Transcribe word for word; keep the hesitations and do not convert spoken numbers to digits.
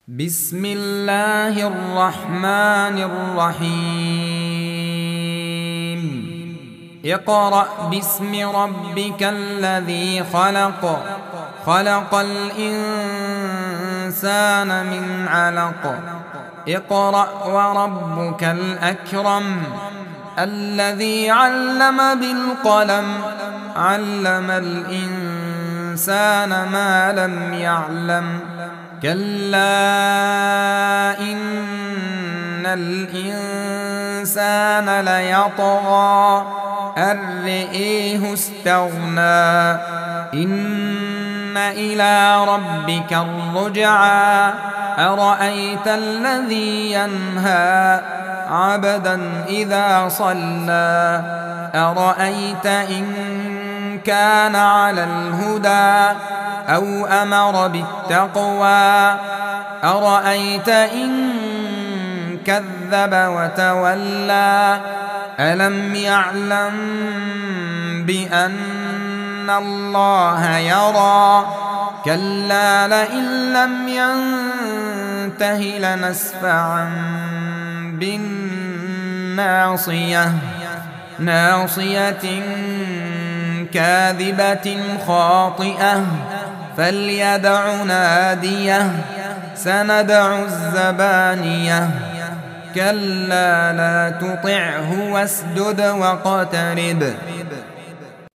بسم الله الرحمن الرحيم اقرأ باسم ربك الذي خلق خلق الإنسان من علق اقرأ وربك الأكرم الذي علم بالقلم علم الإنسان ما لم يعلم كلا إن الإنسان ليطغى أن رآه استغنى إن إلى ربك الرجعى أرأيت الذي ينهى عبدا إذا صلى أرأيت إن كان على الهدى أو أمر بالتقوى أرأيت إن كذب وتولى ألم يعلم بأن الله يرى كلا لئن لم ينته لنسفعا بالناصية ناصية كاذبة خاطئة فليدع ناديه سندع الزبانية كلا لا تطعه واسجد واقترب